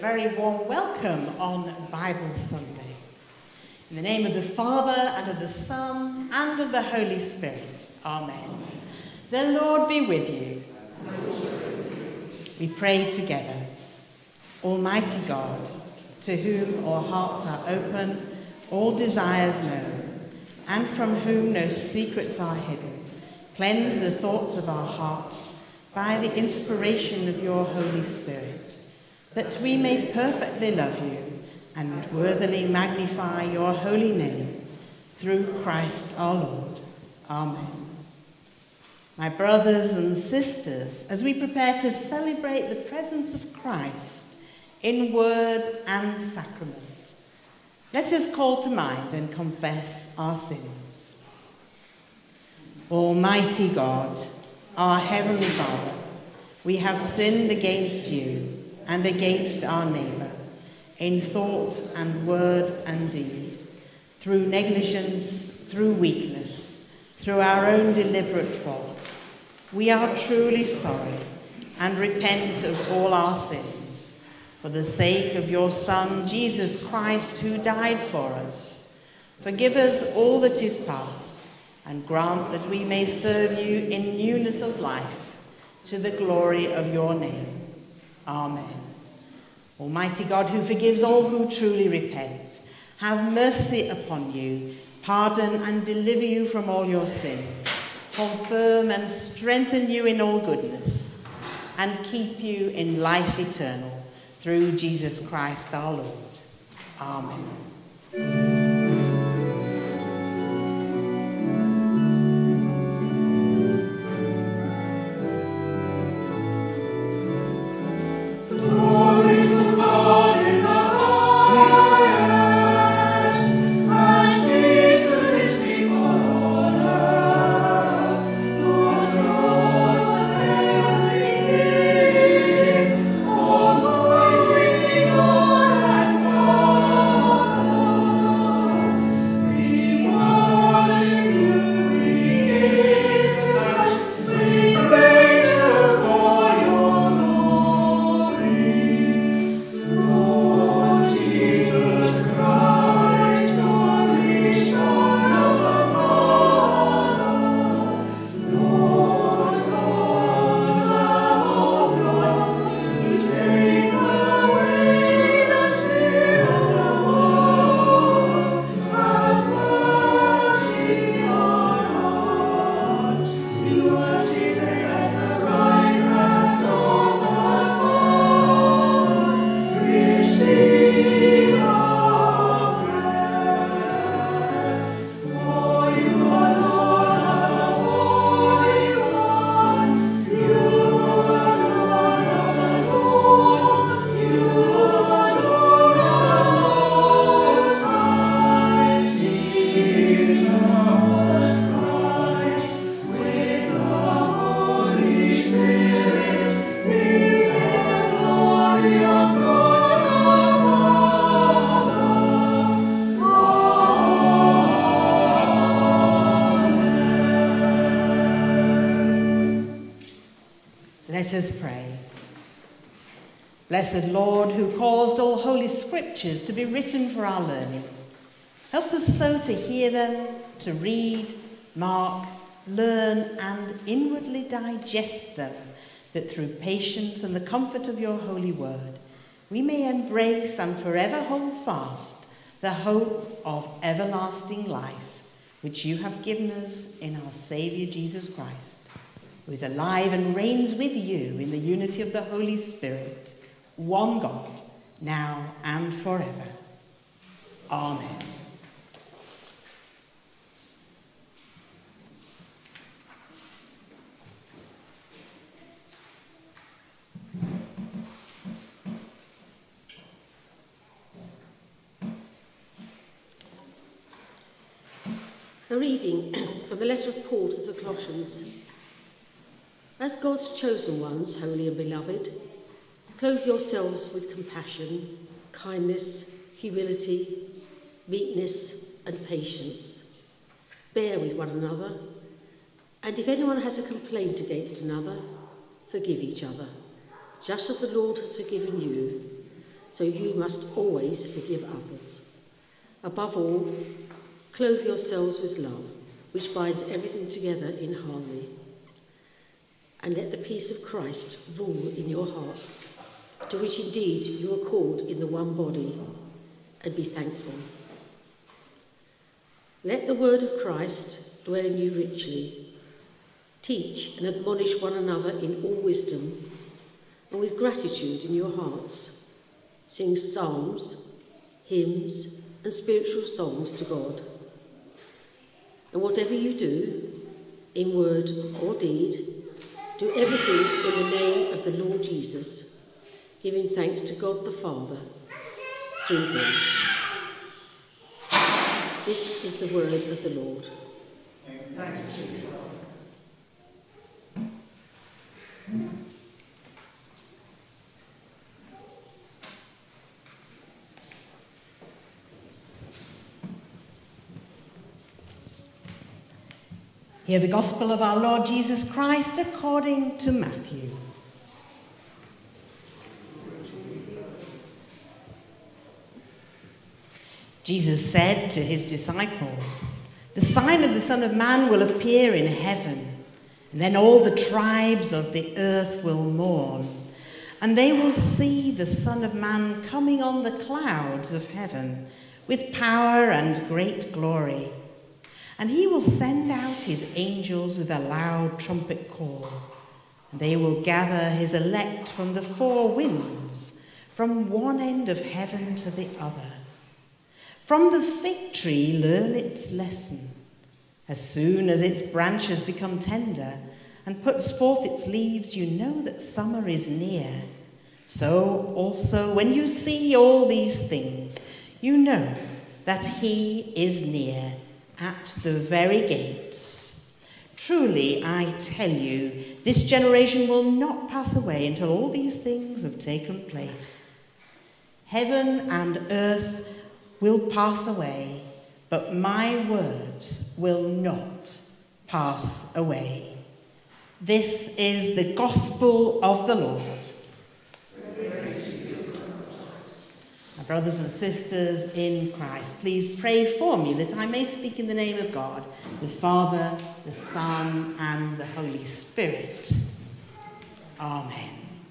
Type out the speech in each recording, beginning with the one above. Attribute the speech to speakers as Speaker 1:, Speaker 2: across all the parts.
Speaker 1: very warm welcome on Bible Sunday. In the name of the Father, and of the Son, and of the Holy Spirit. Amen. The Lord be with you. We pray together. Almighty God, to whom all hearts are open, all desires known, and from whom no secrets are hidden, cleanse the thoughts of our hearts by the inspiration of your Holy Spirit, that we may perfectly love you and worthily magnify your holy name, through Christ our Lord. Amen. My brothers and sisters, as we prepare to celebrate the presence of Christ in word and sacrament, let us call to mind and confess our sins. Almighty God, our Heavenly Father, we have sinned against you and against our neighbour, in thought and word and deed, through negligence, through weakness, through our own deliberate fault. We are truly sorry and repent of all our sins, for the sake of your Son, Jesus Christ, who died for us. Forgive us all that is past, and grant that we may serve you in newness of life, to the glory of your name. Amen. Almighty God, who forgives all who truly repent, have mercy upon you, pardon and deliver you from all your sins, confirm and strengthen you in all goodness, and keep you in life eternal, through Jesus Christ our Lord. Amen. Let us pray. Blessed Lord, who caused all holy scriptures to be written for our learning, help us so to hear them, to read, mark, learn, and inwardly digest them, that through patience and the comfort of your holy word, we may embrace and forever hold fast the hope of everlasting life, which you have given us in our Saviour Jesus Christ, who is alive and reigns with you in the unity of the Holy Spirit, one God, now and forever. Amen.
Speaker 2: A reading from the letter of Paul to the Colossians. As God's chosen ones, holy and beloved, clothe yourselves with compassion, kindness, humility, meekness, and patience. Bear with one another, and if anyone has a complaint against another, forgive each other, just as the Lord has forgiven you. so you must always forgive others. Above all, clothe yourselves with love, which binds everything together in harmony. And let the peace of Christ rule in your hearts, to which indeed you are called in the one body, and be thankful. Let the word of Christ dwell in you richly. Teach and admonish one another in all wisdom, and with gratitude in your hearts. Sing psalms, hymns, and spiritual songs to God. And whatever you do, in word or deed, do everything in the name of the Lord Jesus, giving thanks to God the Father through him. This is the word of the Lord.
Speaker 3: Thanks be to God.
Speaker 1: Hear the gospel of our Lord Jesus Christ according to Matthew. Jesus said to his disciples, "The sign of the Son of Man will appear in heaven, and then all the tribes of the earth will mourn, and they will see the Son of Man coming on the clouds of heaven with power and great glory. And he will send out his angels with a loud trumpet call, and they will gather his elect from the four winds, from one end of heaven to the other. From the fig tree learn its lesson. As soon as its branches become tender and puts forth its leaves, you know that summer is near. So also when you see all these things, you know that he is near, at the very gates. Truly, I tell you, this generation will not pass away until all these things have taken place. Heaven and earth will pass away, but my words will not pass away." This is the gospel of the Lord. My brothers and sisters in Christ, please pray for me that I may speak in the name of God, the Father, the Son, and the Holy Spirit. Amen.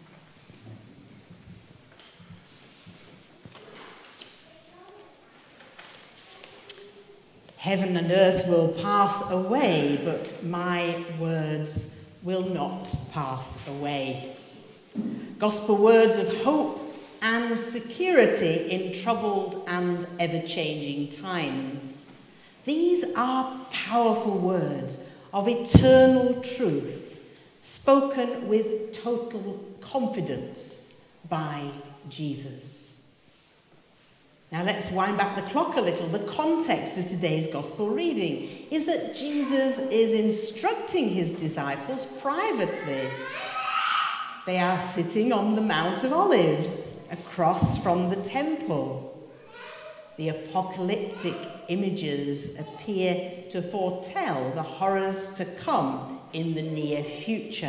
Speaker 1: Heaven and earth will pass away, but my words will not pass away. Gospel words of hope and security in troubled and ever-changing times. These are powerful words of eternal truth, spoken with total confidence by Jesus. Now let's wind back the clock a little. The context of today's gospel reading is that Jesus is instructing his disciples privately. They are sitting on the Mount of Olives, across from the temple. The apocalyptic images appear to foretell the horrors to come in the near future.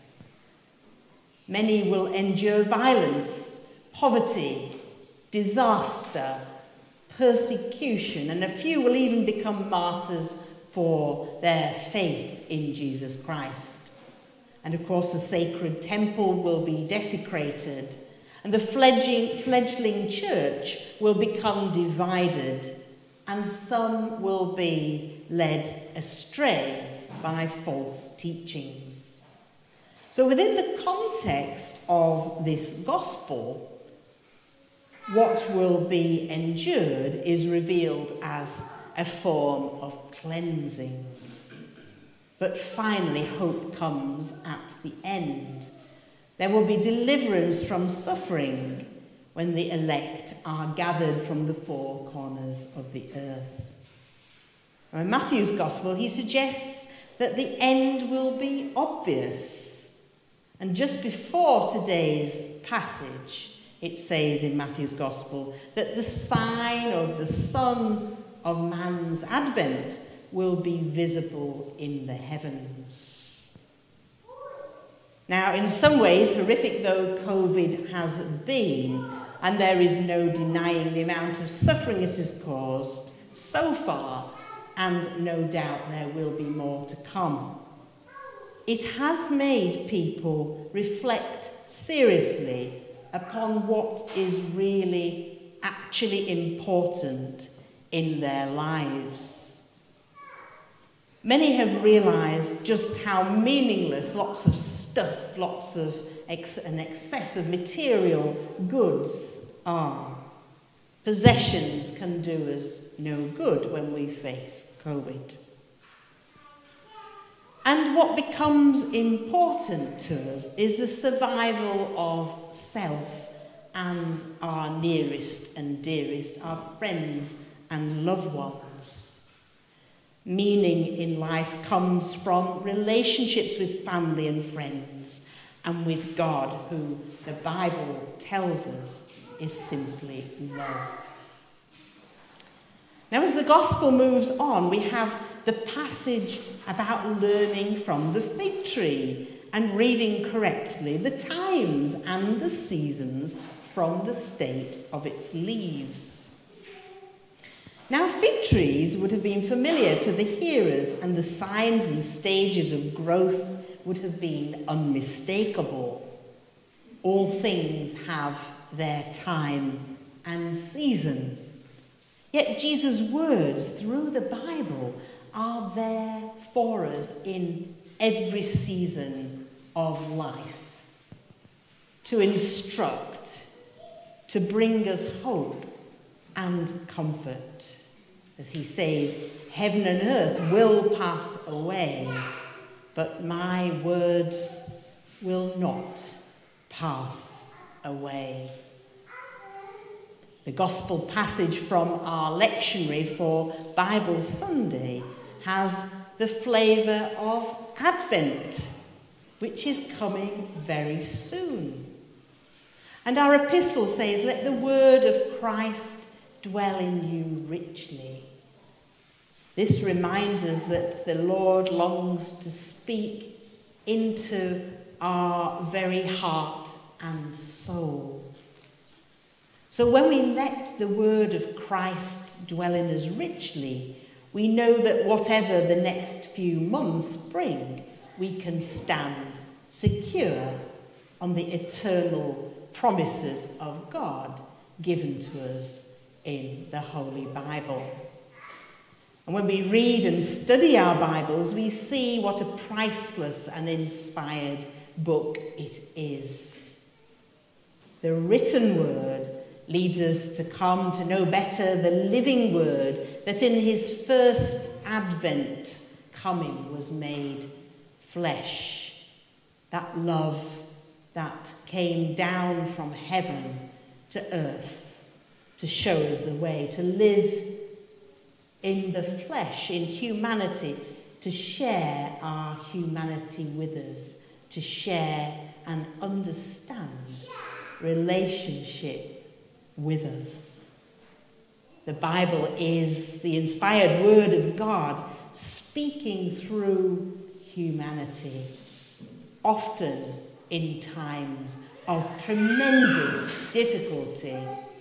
Speaker 1: Many will endure violence, poverty, disaster, persecution, and a few will even become martyrs for their faith in Jesus Christ. And of course, the sacred temple will be desecrated, and the fledgling church will become divided, and some will be led astray by false teachings. So within the context of this gospel, what will be endured is revealed as a form of cleansing. But finally, hope comes at the end. There will be deliverance from suffering when the elect are gathered from the four corners of the earth. Now, in Matthew's Gospel, he suggests that the end will be obvious. And just before today's passage, it says in Matthew's Gospel that the sign of the Son of Man's advent will be visible in the heavens. Now, in some ways, horrific though COVID has been, and there is no denying the amount of suffering it has caused so far, and no doubt there will be more to come. It has made people reflect seriously upon what is really actually important in their lives. Many have realised just how meaningless lots of stuff, an excess of material goods are. Possessions can do us no good when we face COVID. And what becomes important to us is the survival of self and our nearest and dearest, our friends and loved ones. Meaning in life comes from relationships with family and friends and with God, who the Bible tells us is simply love. Now, as the gospel moves on, we have the passage about learning from the fig tree and reading correctly the times and the seasons from the state of its leaves. Now, fig trees would have been familiar to the hearers, and the signs and stages of growth would have been unmistakable. All things have their time and season. Yet Jesus' words through the Bible are there for us in every season of life, to instruct, to bring us hope and comfort. As he says, heaven and earth will pass away, but my words will not pass away. The gospel passage from our lectionary for Bible Sunday has the flavour of Advent, which is coming very soon. And our epistle says, let the word of Christ dwell in you richly. This reminds us that the Lord longs to speak into our very heart and soul. So when we let the word of Christ dwell in us richly, we know that whatever the next few months bring, we can stand secure on the eternal promises of God given to us in the Holy Bible. And when we read and study our Bibles, we see what a priceless and inspired book it is. The written word leads us to come to know better the living word that in his first advent coming was made flesh. That love that came down from heaven to earth to show us the way to live in the flesh, in humanity, to share our humanity with us, to share and understand relationship with us. The Bible is the inspired word of God speaking through humanity, often in times of tremendous difficulty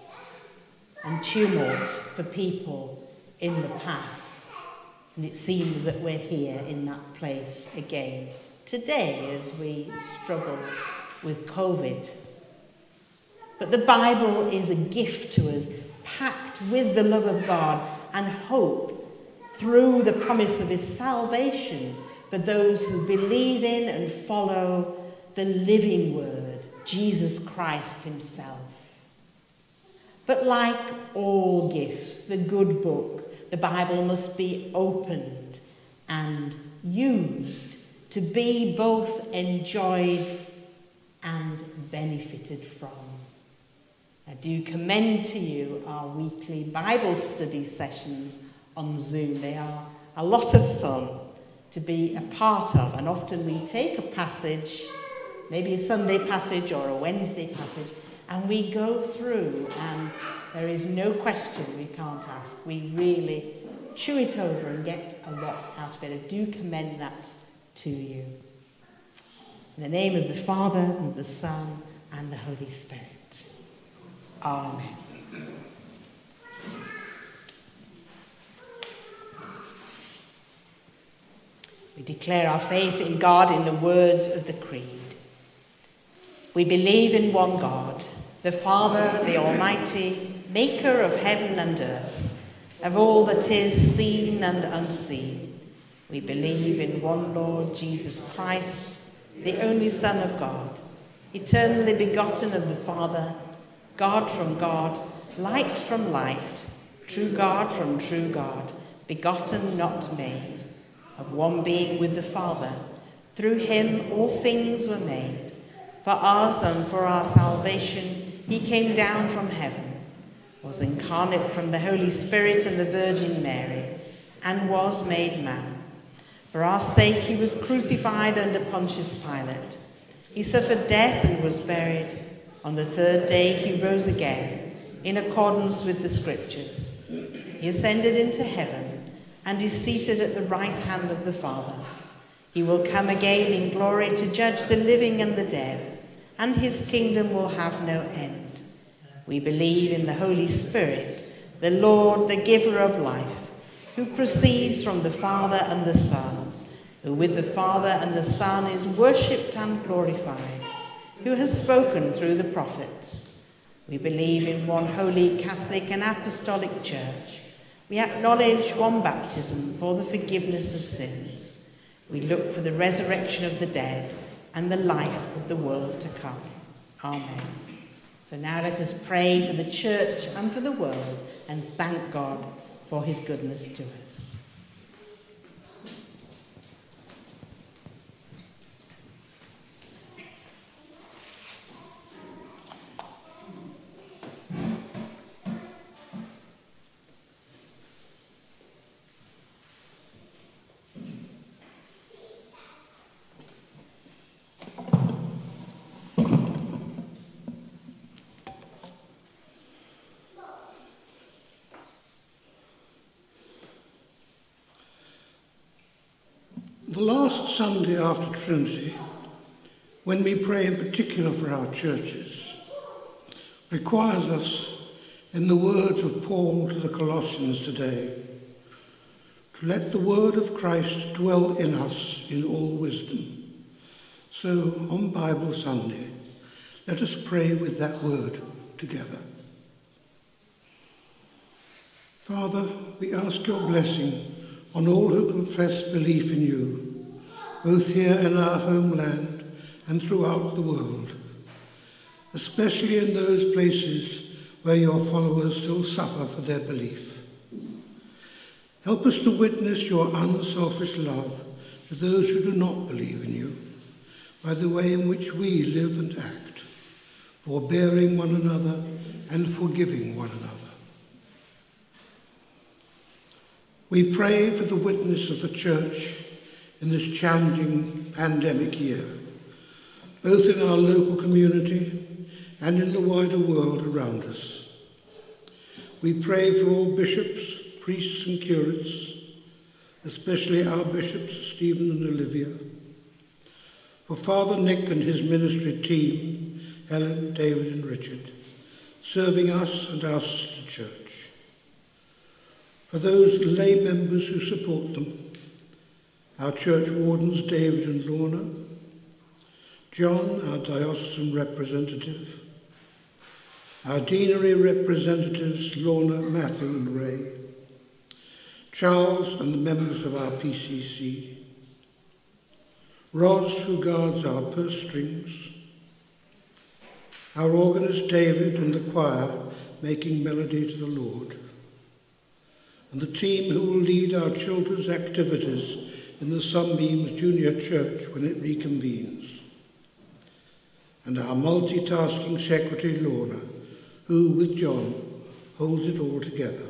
Speaker 1: and tumult for people in the past. And it seems that we're here in that place again today as we struggle with COVID. But the Bible is a gift to us, packed with the love of God and hope through the promise of his salvation for those who believe in and follow the living word, Jesus Christ himself. But like all gifts, the good book, the Bible must be opened and used to be both enjoyed and benefited from. I do commend to you our weekly Bible study sessions on Zoom. They are a lot of fun to be a part of, and often we take a passage, maybe a Sunday passage or a Wednesday passage, and we go through, and there is no question we can't ask. We really chew it over and get a lot out of it. I do commend that to you. In the name of the Father, and the Son, and the Holy Spirit. Amen. We declare our faith in God in the words of the Creed. We believe in one God, the Father, the Almighty, maker of heaven and earth, of all that is seen and unseen. We believe in one Lord Jesus Christ, the only Son of God, eternally begotten of the Father, God from God, light from light, true God from true God, begotten, not made, of one being with the Father. Through him all things were made. For us and for our salvation he came down from heaven, was incarnate from the Holy Spirit and the Virgin Mary, and was made man. For our sake he was crucified under Pontius Pilate. He suffered death and was buried. On the third day he rose again, in accordance with the Scriptures. He ascended into heaven and is seated at the right hand of the Father. He will come again in glory to judge the living and the dead, and his kingdom will have no end. We believe in the Holy Spirit, the Lord, the giver of life, who proceeds from the Father and the Son, who with the Father and the Son is worshipped and glorified, who has spoken through the prophets. We believe in one holy, Catholic and Apostolic Church. We acknowledge one baptism for the forgiveness of sins. We look for the resurrection of the dead and the life of the world to come. Amen. So now let us pray for the Church and for the world and thank God for his goodness to us.
Speaker 4: The last Sunday after Trinity, when we pray in particular for our churches, requires us, in the words of Paul to the Colossians today, to let the word of Christ dwell in us in all wisdom. So, on Bible Sunday, let us pray with that word together. Father, we ask your blessing on all who confess belief in you, both here in our homeland and throughout the world, especially in those places where your followers still suffer for their belief. Help us to witness your unselfish love to those who do not believe in you, by the way in which we live and act, forbearing one another and forgiving one another. We pray for the witness of the Church in this challenging pandemic year, both in our local community and in the wider world around us. We pray for all bishops, priests and curates, especially our bishops Stephen and Olivia, for Father Nick and his ministry team, Helen, David and Richard, serving us and our sister church. For those lay members who support them, our church wardens David and Lorna, John, our diocesan representative, our deanery representatives Lorna, Matthew and Ray, Charles and the members of our PCC, Roz, who guards our purse strings, our organist David and the choir making melody to the Lord, and the team who will lead our children's activities in the Sunbeams Junior Church when it reconvenes, and our multitasking secretary Lorna, who, with John, holds it all together.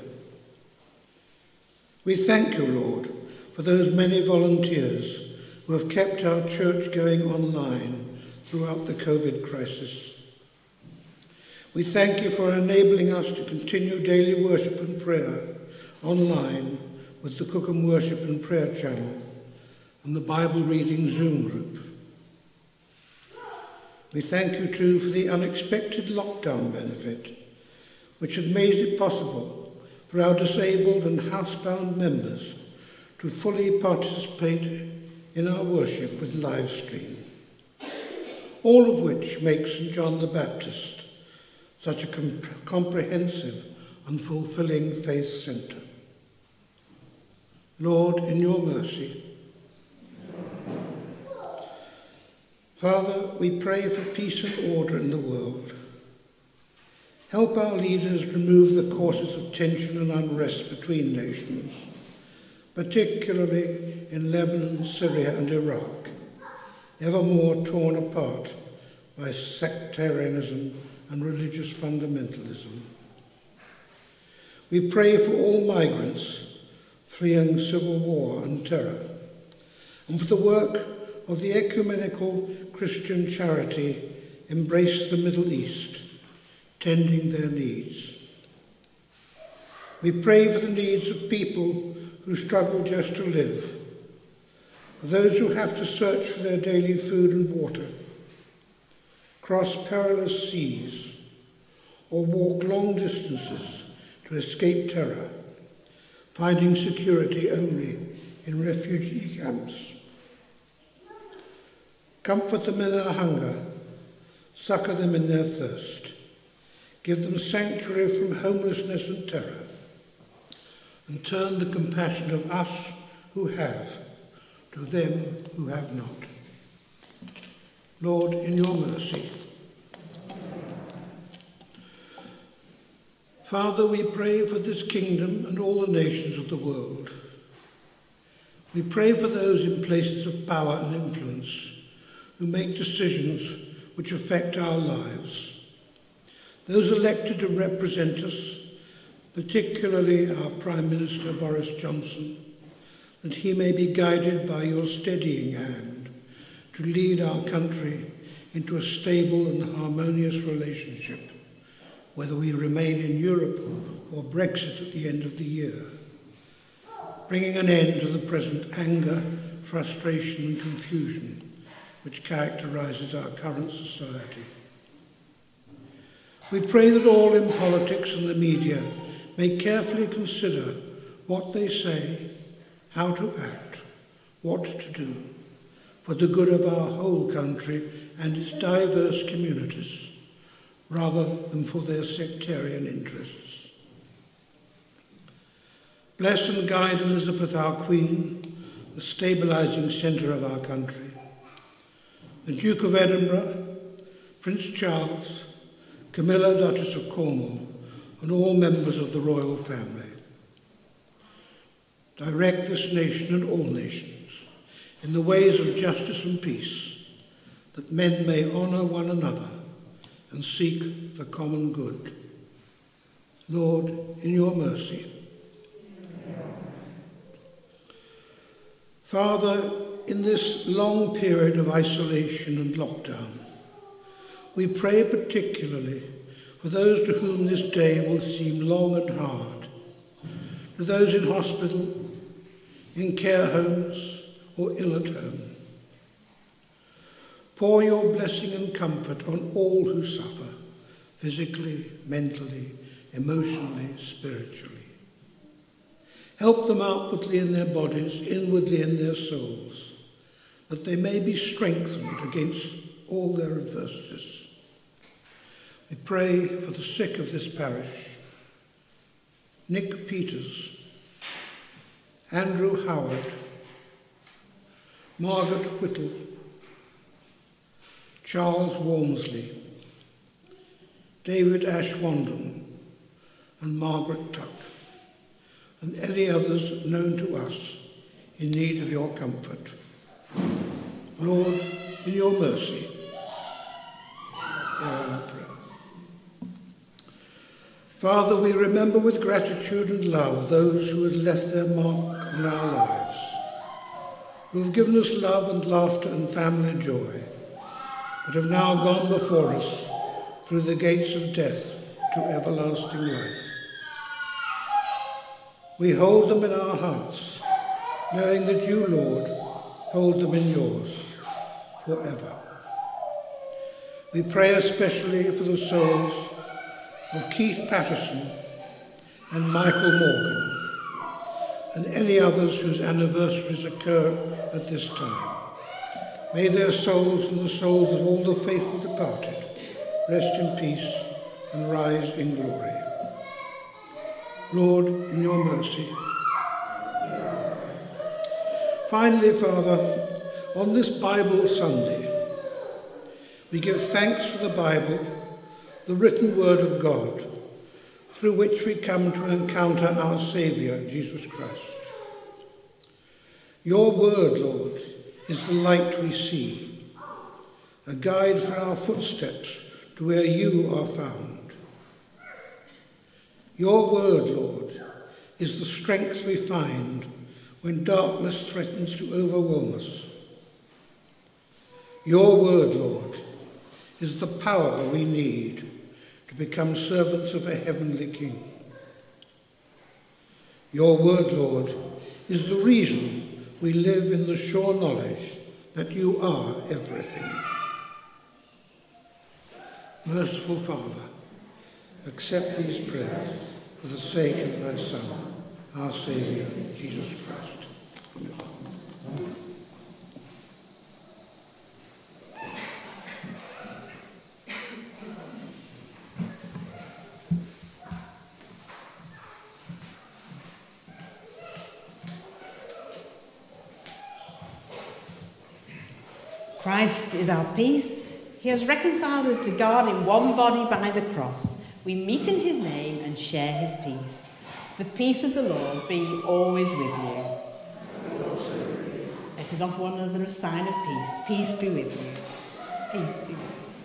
Speaker 4: We thank you, Lord, for those many volunteers who have kept our church going online throughout the COVID crisis. We thank you for enabling us to continue daily worship and prayer online with the Cookham Worship and Prayer channel and the Bible Reading Zoom group. We thank you too for the unexpected lockdown benefit which have made it possible for our disabled and housebound members to fully participate in our worship with live stream. All of which makes St. John the Baptist such a comprehensive and fulfilling faith centre. Lord, in your mercy. Father, we pray for peace and order in the world. Help our leaders remove the causes of tension and unrest between nations, particularly in Lebanon, Syria and Iraq, ever more torn apart by sectarianism and religious fundamentalism. We pray for all migrants fleeing civil war and terror, and for the work of the ecumenical Christian charity Embrace the Middle East, tending their needs. We pray for the needs of people who struggle just to live, for those who have to search for their daily food and water, cross perilous seas, or walk long distances to escape terror, finding security only in refugee camps. Comfort them in their hunger, succour them in their thirst, give them sanctuary from homelessness and terror, and turn the compassion of us who have to them who have not. Lord, in your mercy. Father, we pray for this kingdom and all the nations of the world. We pray for those in places of power and influence who make decisions which affect our lives, those elected to represent us, particularly our Prime Minister Boris Johnson, that he may be guided by your steadying hand to lead our country into a stable and harmonious relationship, whether we remain in Europe or Brexit at the end of the year, bringing an end to the present anger, frustration and confusion which characterises our current society. We pray that all in politics and the media may carefully consider what they say, how to act, what to do, for the good of our whole country and its diverse communities, rather than for their sectarian interests. Bless and guide Elizabeth, our Queen, the stabilising centre of our country, the Duke of Edinburgh, Prince Charles, Camilla, Duchess of Cornwall, and all members of the royal family. Direct this nation and all nations in the ways of justice and peace, that men may honour one another and seek the common good. Lord, in your mercy. Father, in this long period of isolation and lockdown, we pray particularly for those to whom this day will seem long and hard, to those in hospital, in care homes, or ill at home. Pour your blessing and comfort on all who suffer, physically, mentally, emotionally, spiritually. Help them outwardly in their bodies, inwardly in their souls, that they may be strengthened against all their adversities. We pray for the sick of this parish, Nick Peters, Andrew Howard, Margaret Whittle, Charles Walmsley, David Ashwandon, and Margaret Tuck, and any others known to us in need of your comfort. Lord, in your mercy, hear our prayer. Father, we remember with gratitude and love those who have left their mark on our lives, who have given us love and laughter and family joy, but have now gone before us through the gates of death to everlasting life. We hold them in our hearts, knowing that you, Lord, hold them in yours forever. We pray especially for the souls of Keith Patterson and Michael Morgan, and any others whose anniversaries occur at this time. May their souls and the souls of all the faithful departed rest in peace and rise in glory. Lord, in your mercy. Finally, Father, on this Bible Sunday, we give thanks for the Bible, the written word of God, through which we come to encounter our Saviour, Jesus Christ. Your word, Lord, is the light we see, a guide for our footsteps to where you are found. Your word, Lord, is the strength we find when darkness threatens to overwhelm us. Your word, Lord, is the power we need to become servants of a heavenly King. Your word, Lord, is the reason we live in the sure knowledge that you are everything. Merciful Father, accept these prayers for the sake of thy Son, our Saviour, Jesus Christ. Amen.
Speaker 1: Christ is our peace. He has reconciled us to God in one body by the cross. We meet in his name and share his peace. The peace of the Lord be always with you. Let us offer one another a sign of peace. Peace be with you. Peace be with you.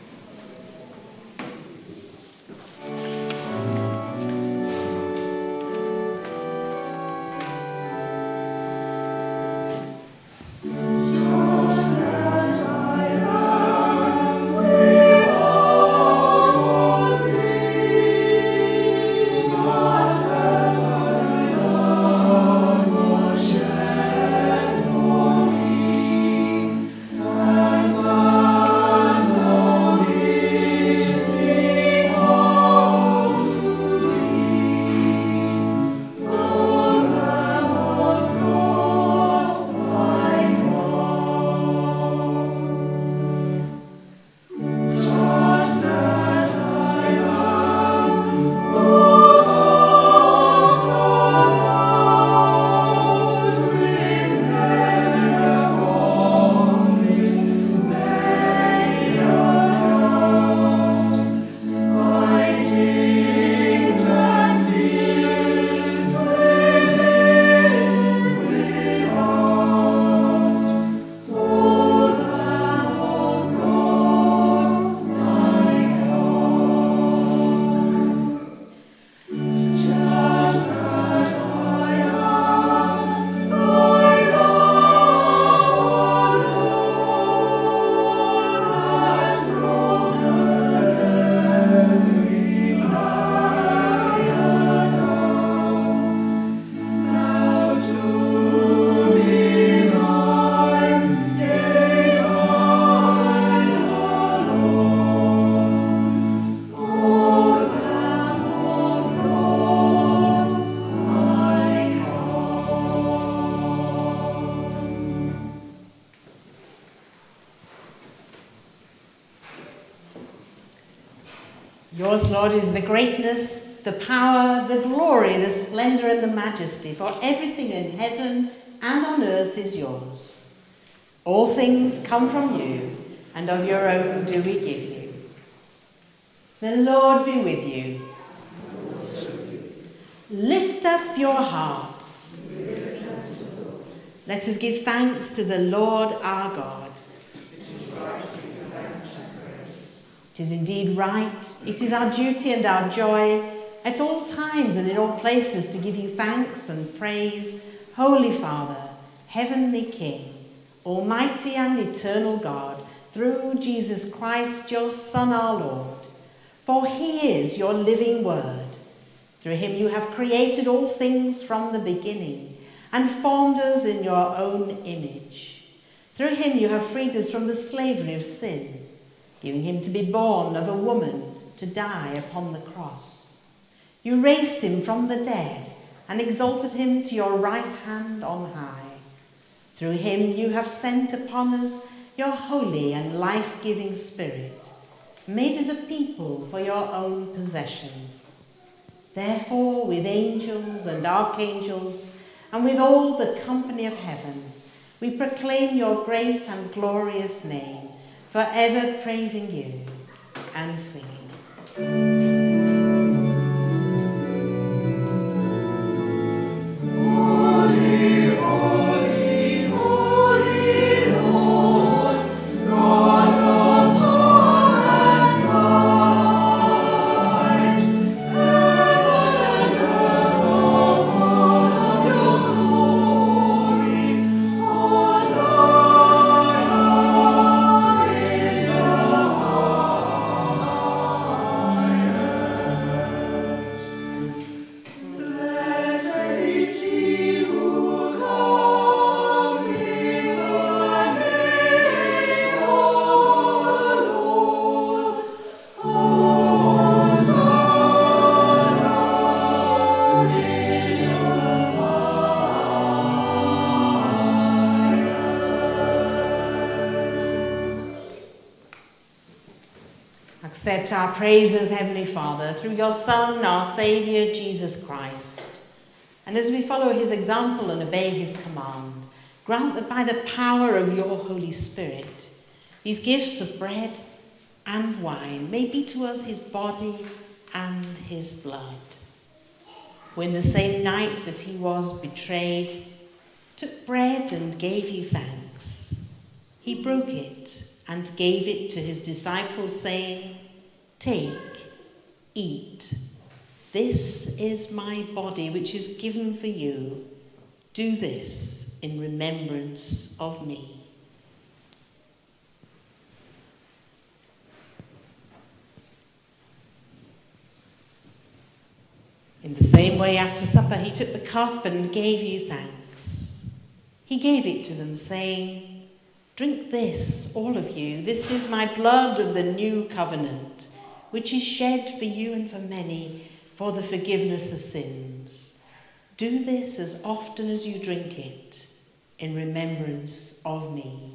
Speaker 1: Yours, Lord, is the greatness, the power, the glory, the splendour and the majesty, for everything in heaven and on earth is yours. All things come from you, and of your own do we give you. The Lord be with you. Lift up your hearts. Let us give thanks to the Lord our God. It is indeed right, it is our duty and our joy at all times and in all places to give you thanks and praise, Holy Father, Heavenly King, Almighty and eternal God, through Jesus Christ, your Son, our Lord. For he is your living word. Through him you have created all things from the beginning and formed us in your own image. Through him you have freed us from the slavery of sin, giving him to be born of a woman, to die upon the cross. You raised him from the dead and exalted him to your right hand on high. Through him you have sent upon us your holy and life-giving Spirit, made us a people for your own possession. Therefore, with angels and archangels, and with all the company of heaven, we proclaim your great and glorious name, forever praising you and singing. Accept our praises, Heavenly Father, through your Son, our Saviour, Jesus Christ. And as we follow his example and obey his command, grant that by the power of your Holy Spirit, these gifts of bread and wine may be to us his body and his blood. When the same night that he was betrayed, took bread and gave you thanks, he broke it and gave it to his disciples, saying, "Take, eat. This is my body, which is given for you. Do this in remembrance of me." In the same way, after supper, he took the cup and gave you thanks. He gave it to them, saying, "Drink this, all of you. This is my blood of the new covenant, which is shed for you and for many for the forgiveness of sins. Do this as often as you drink it in remembrance of me."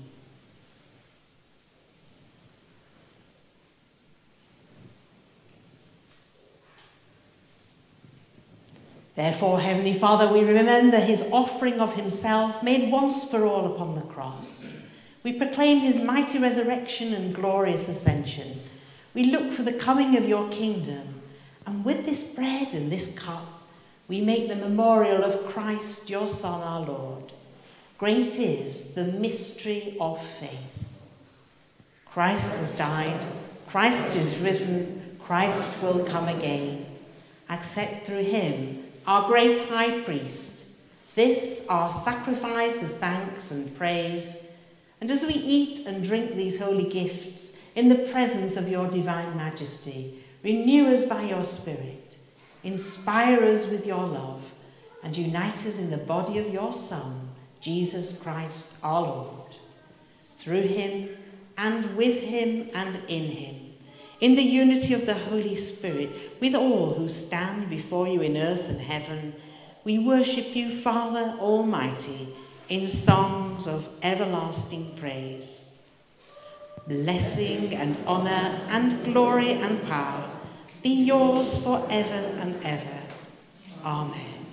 Speaker 1: Therefore, Heavenly Father, we remember his offering of himself made once for all upon the cross. We proclaim his mighty resurrection and glorious ascension. We look for the coming of your kingdom, and with this bread and this cup, we make the memorial of Christ, your Son, our Lord. Great is the mystery of faith. Christ has died, Christ is risen, Christ will come again. Accept through him, our great high priest, this our sacrifice of thanks and praise. And as we eat and drink these holy gifts in the presence of your divine majesty, renew us by your Spirit, inspire us with your love, and unite us in the body of your Son, Jesus Christ our Lord. Through him, and with him, and in him, in the unity of the Holy Spirit, with all who stand before you in earth and heaven, we worship you, Father Almighty, in songs of everlasting praise. Blessing and honour and glory and power be yours forever and ever. Amen.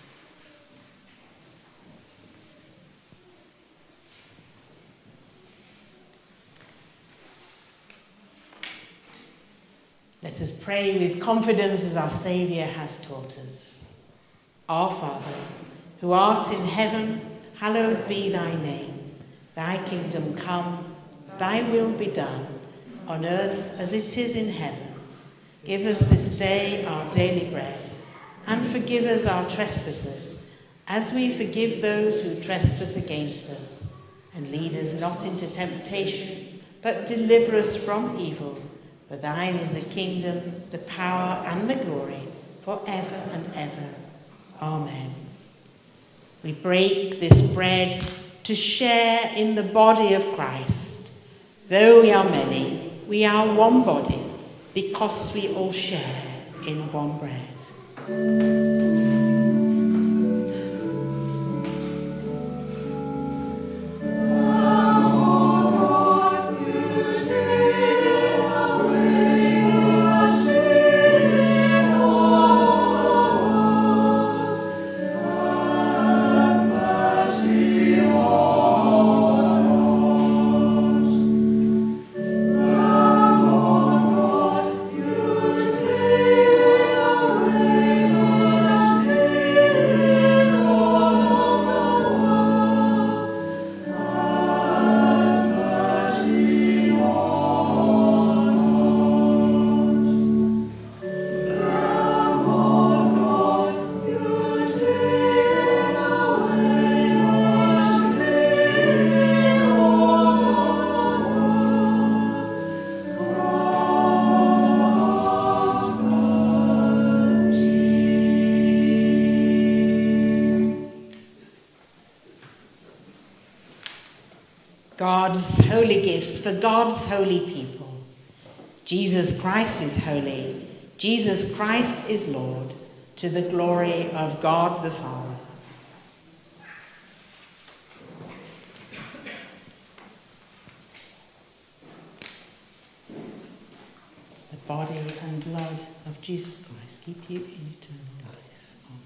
Speaker 1: Let us pray with confidence as our Saviour has taught us. Our Father, who art in heaven, hallowed be thy name. Thy kingdom come, thy will be done, on earth as it is in heaven. Give us this day our daily bread, and forgive us our trespasses, as we forgive those who trespass against us. And lead us not into temptation, but deliver us from evil. For thine is the kingdom, the power, and the glory, forever and ever. Amen. We break this bread to share in the body of Christ. Though we are many, we are one body, because we all share in one bread. God's holy gifts for God's holy people. Jesus Christ is holy. Jesus Christ is Lord, to the glory of God the Father. The body and blood of Jesus Christ keep you in eternal life. Amen.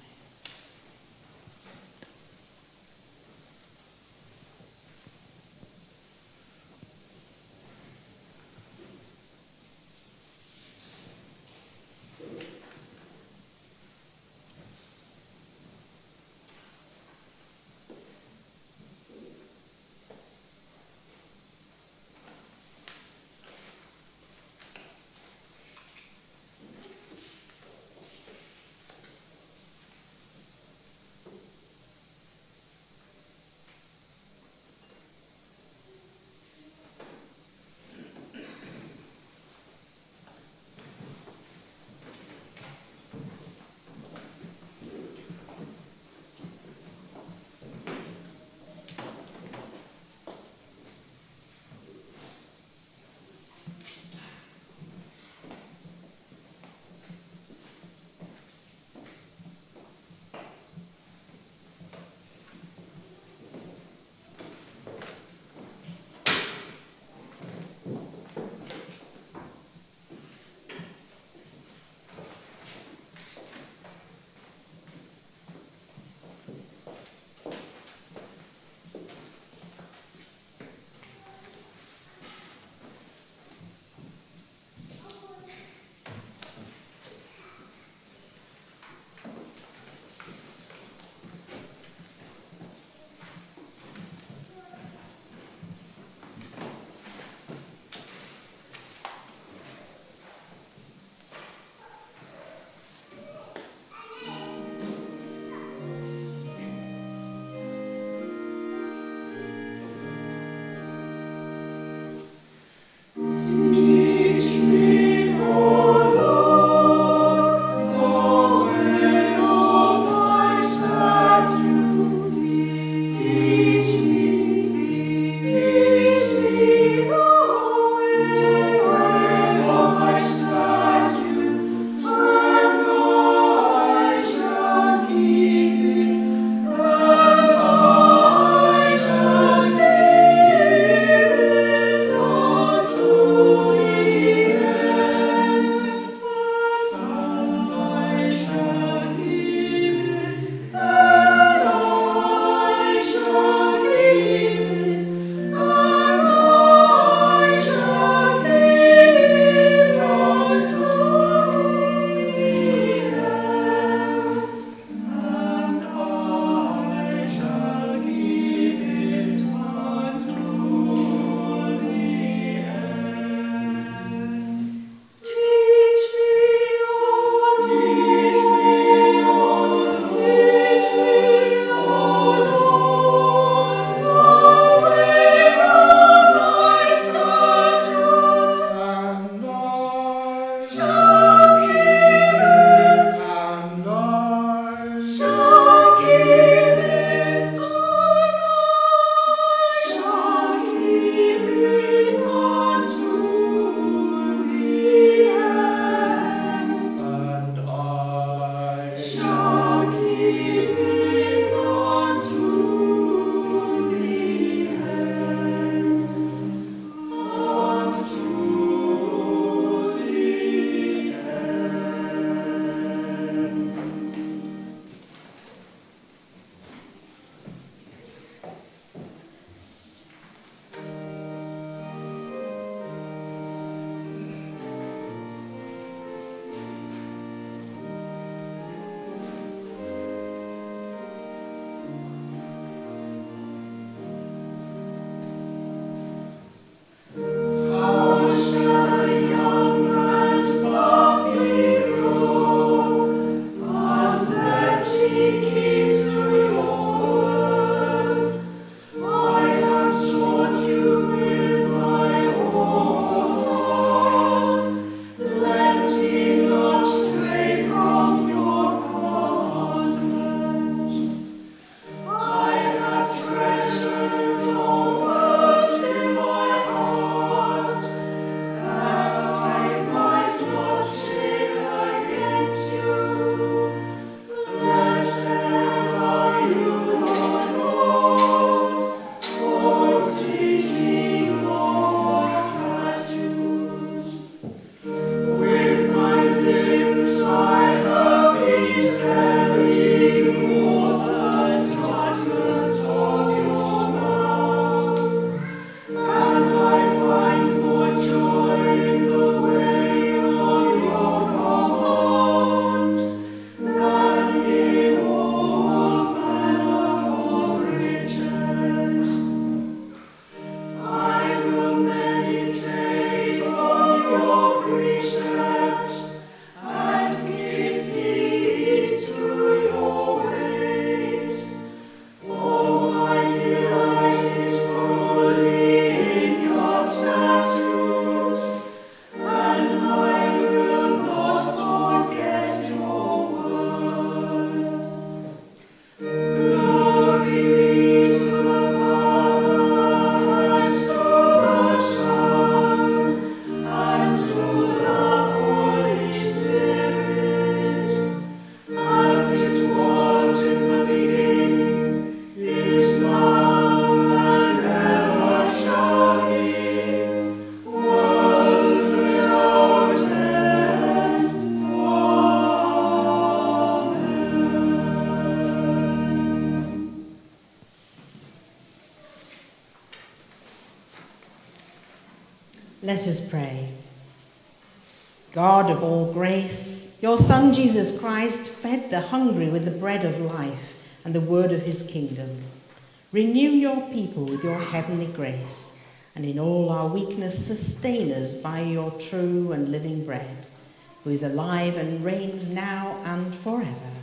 Speaker 1: Let us pray. God of all grace, your Son Jesus Christ fed the hungry with the bread of life and the word of his kingdom. Renew your people with your heavenly grace, and in all our weakness sustain us by your true and living bread, who is alive and reigns now and forever.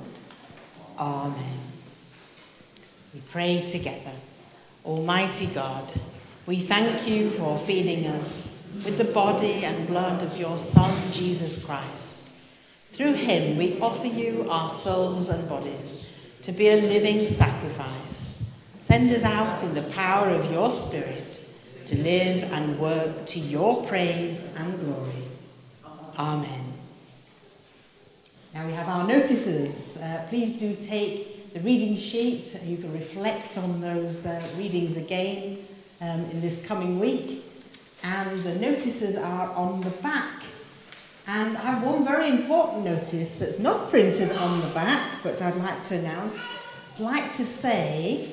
Speaker 1: Amen. We pray together. Almighty God, we thank you for feeding us with the body and blood of your Son, Jesus Christ. Through him we offer you our souls and bodies to be a living sacrifice. Send us out in the power of your Spirit to live and work to your praise and glory. Amen. Now we have our notices. Please do take the reading sheet. You can reflect on those readings again in this coming week. And the notices are on the back. And I have one very important notice that's not printed on the back, but I'd like to announce. I'd like to say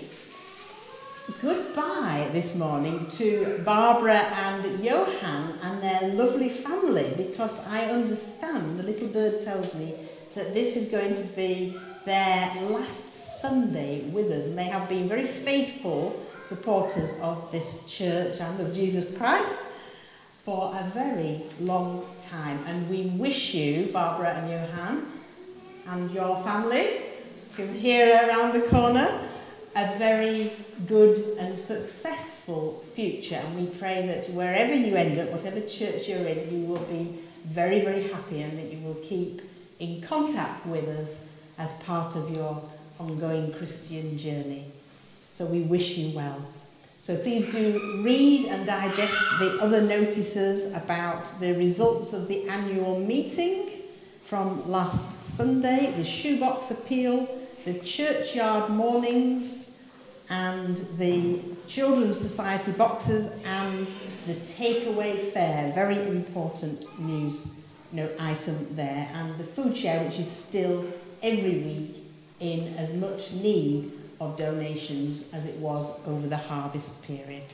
Speaker 1: goodbye this morning to Barbara and Johan and their lovely family, because I understand, the little bird tells me, that this is going to be their last Sunday with us, and they have been very faithful supporters of this church and of Jesus Christ for a very long time. And we wish you, Barbara and Johan, and your family, who are here around the corner, a very good and successful future. And we pray that wherever you end up, whatever church you're in, you will be very, very happy, and that you will keep in contact with us as part of your ongoing Christian journey. So we wish you well. So please do read and digest the other notices about the results of the annual meeting from last Sunday, the shoebox appeal, the churchyard mornings, and the Children's Society boxes, and the takeaway fair. Very important news item there. And the food share, which is still every week in as much need of donations as it was over the harvest period.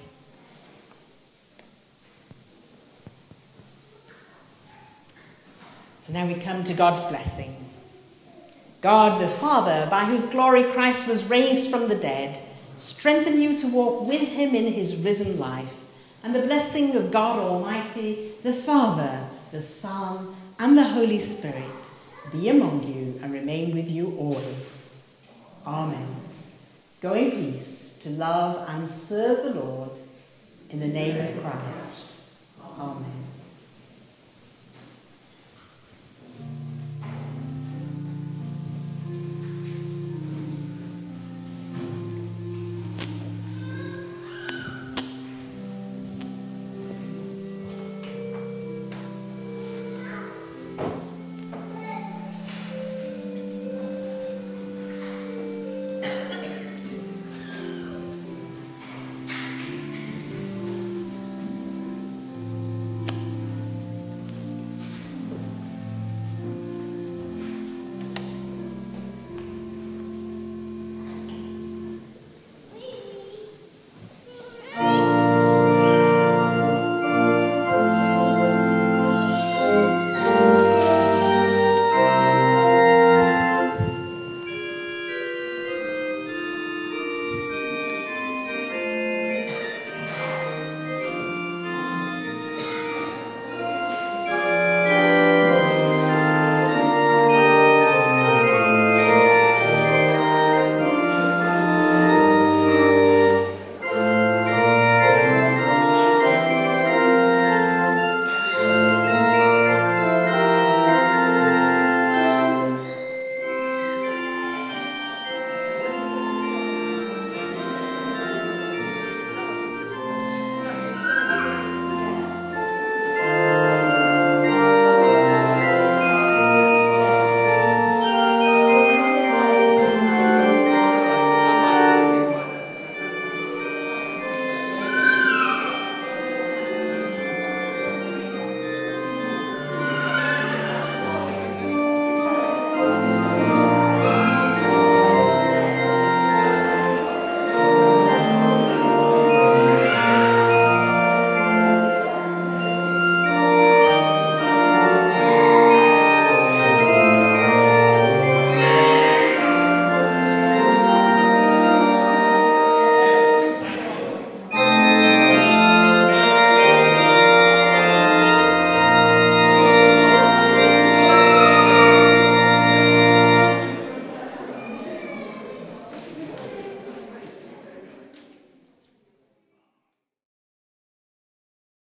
Speaker 1: So now we come to God's blessing. God the Father, by whose glory Christ was raised from the dead, strengthen you to walk with him in his risen life, and the blessing of God Almighty, the Father, the Son, and the Holy Spirit be among you and remain with you always. Amen. Go in peace to love and serve the Lord in the name of Christ. Amen.